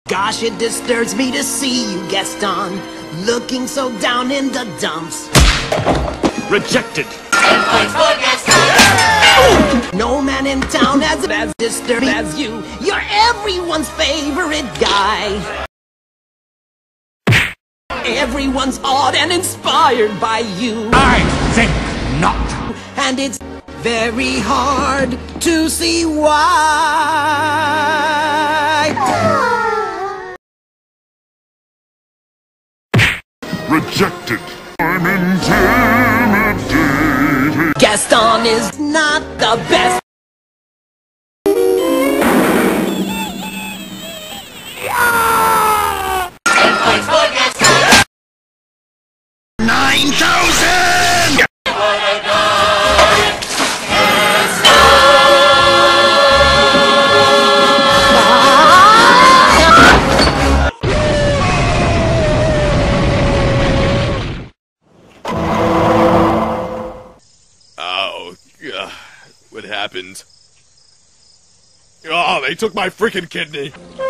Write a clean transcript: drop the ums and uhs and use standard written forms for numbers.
Gosh, it disturbs me to see you, Gaston, looking so down in the dumps. Rejected. 10 points for Gaston. No man in town as disturbed as you. You're everyone's favorite guy. Everyone's awed and inspired by you. I think not. And it's very hard to see why. Rejected. I'm intimidated. Gaston is not the best. Points for Gaston. 9,000! Oh, what happened? Oh, they took my freaking kidney.